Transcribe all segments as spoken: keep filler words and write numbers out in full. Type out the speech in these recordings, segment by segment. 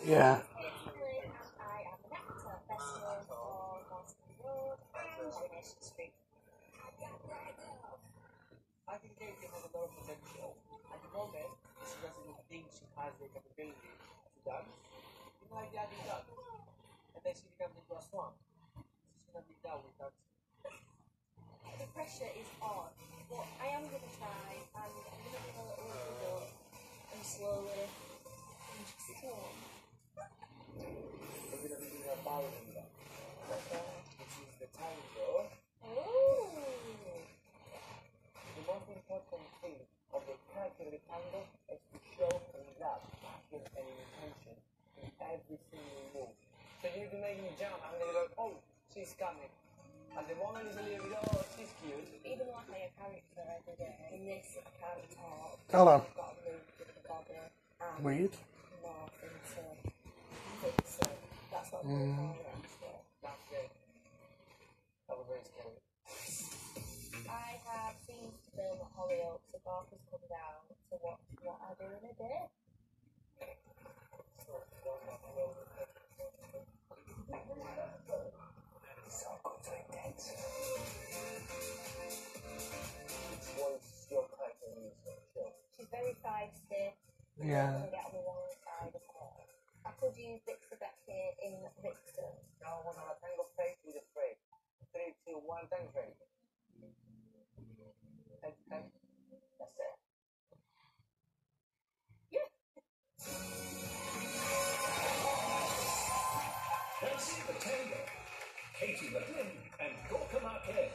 Yeah. I am an actor, best known for Marston Road and Coronation Street. I think Katie has a lot of potential. At the moment, she doesn't think she has the capability to dance. You know, like the other duck. And then she becomes into a swan. She's gonna be down with dancing. The pressure is on, but I am going to try, and I'm going to give a little bit and slowly and just slow. We're gonna be doing a ballerina, Okay. which is the tango. Ooh. The most important thing of the character of the tango is to show that passion and intention in every single move. So you'll be making a jump and they're like, oh, she's coming. And the moment is a little bit, oh, she's cute. Even like a character every day, in this I can't talk. Hello. I've got to move with the body and Weird. morph into vixen. That's what I'm going Mm. for actually. That's it. That was very scary. I have seen to film at Hollyoaks, so Bark has come down to watch what I do in a day. So good, so intense. What's your character in this show? She's very feisty. Yeah. I'm going to get on the wrong side of her. I could use Vixen Becky in Vixen. Now we're gonna tango face with a frame. Three, two, one, tango face. Head, head. That's it. That's the tango. Katie McGlynn and Gorka Marquez.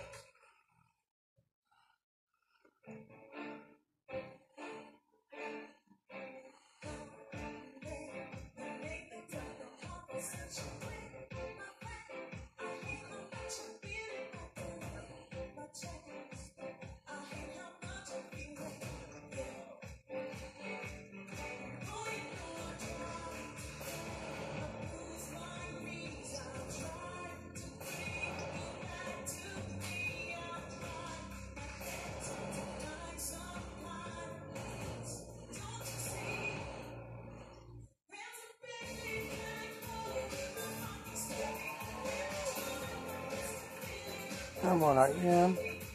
I'm alright, yeah.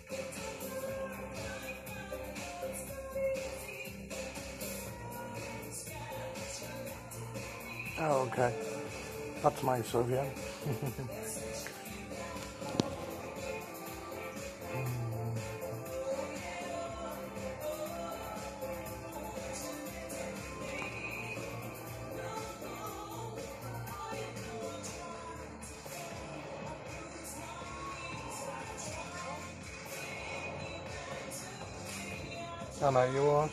Oh, okay. That's nice of you. I know you was.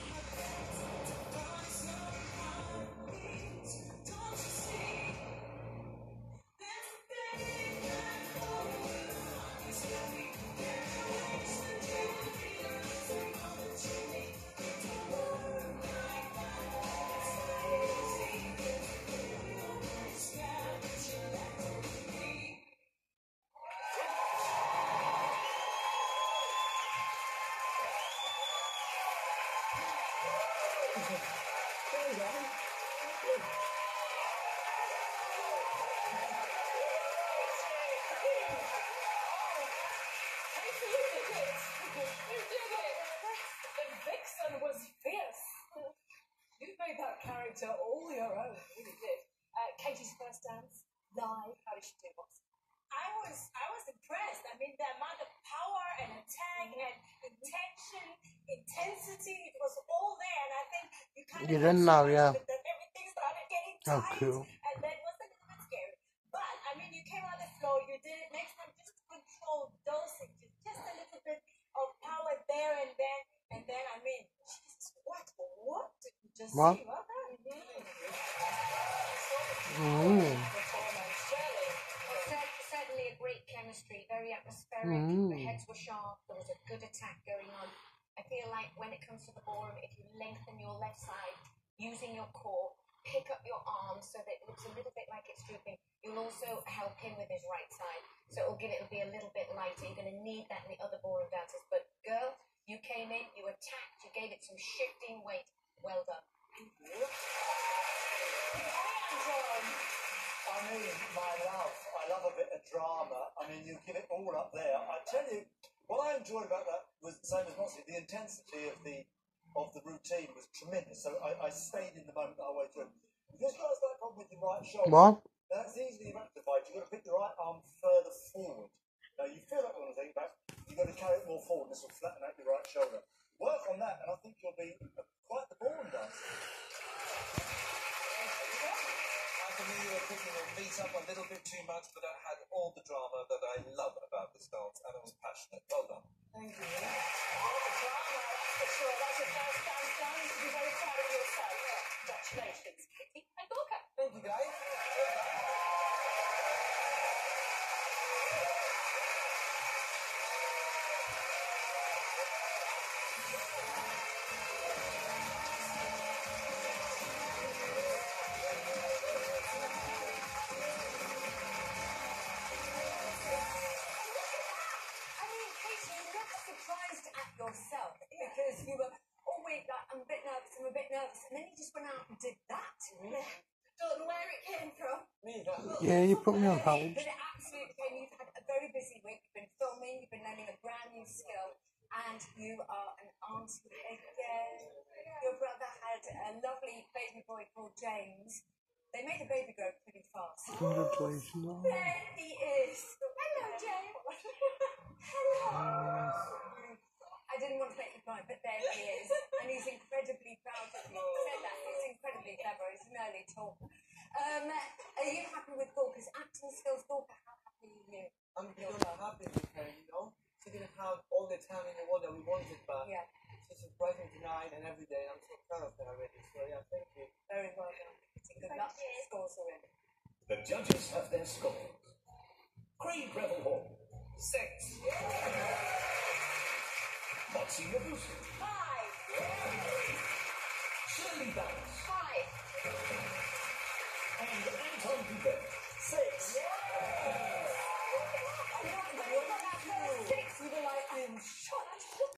Vixen was fierce. You made that character all your own. You really did. Uh, Katie's first dance live. How did she do? What's I was I was impressed. I mean, the amount of power and attack and intention, intensity, it was all there. And I think you kind You of didn't know, yeah. that everything started getting Oh, tight, cool. and then it was a little bit scary. But I mean, you came on the floor, you did it. Next time, just control dosages, just a little bit of power there and then, and then I mean, Jesus, what what did you just What? see? What happened? Mm. performance? Shirley. Well, cer- certainly a great chemistry, very atmospheric. Mm. The heads were sharp. There was a good attack going on. I feel like when it comes to the ballroom, if you lengthen your left side using your core, pick up your arms so that it looks a little bit like it's drooping. You'll also help him with his right side, so it'll give it it'll be a little bit lighter. You're going to need that in the other ballroom dancers. But girl, you came in, you attacked, you gave it some shifting weight. Well done. I enjoyed love a bit of drama. I mean, you give it all up there. I tell you, what I enjoyed about that was the same as Moxie. The intensity of the of the routine was tremendous. So I, I stayed in the moment the whole way through. This guy's that problem with your right shoulder. What? That's easily rectified. You've got to pick the right arm further forward. Now, you feel that one thing back, you've got to carry it more forward. This will flatten out your right shoulder. Work on that, and I think you'll be quite the born dancer. For me, you were picking your feet up a little bit too much, but it had all the drama that I love about this dance, and it was passionate. Well done. Thank you. All the drama, that's for sure. That's your first dance done. You should be very proud of yourself. Congratulations, Katie and Gorka. Thank you, guys. I mean, Katie, you look surprised at yourself because you were always like, I'm a bit nervous, I'm a bit nervous, and then you just went out and did that. Yeah. Don't know where it came from. Me, that. Yeah, you put me on hold. But it absolutely came. You've had a very busy week. You've been filming, you've been learning a brand new skill, and you are an auntie again. Your brother had a lovely baby boy called James. They made the baby grow pretty fast. Congratulations. Oh. There he is. Hello, James. Hello. I didn't want to make you cry, but there he is. And he's incredibly proud of you. He said that. He's incredibly clever. He's an early talker. Um, are you happy with Gorka's acting skills? Gorka, how happy are you? I'm beyond happy with her, you know? She didn't have all the time in the world that we wanted, but Yeah, she surprised me tonight and every day. I'm so proud of her already. So, yeah, thank you. very well done. Good luck. Scores are in. The judges have their scores. Craig Revel Hall, six. Moxie Yabusa, Five. Shirley Banks,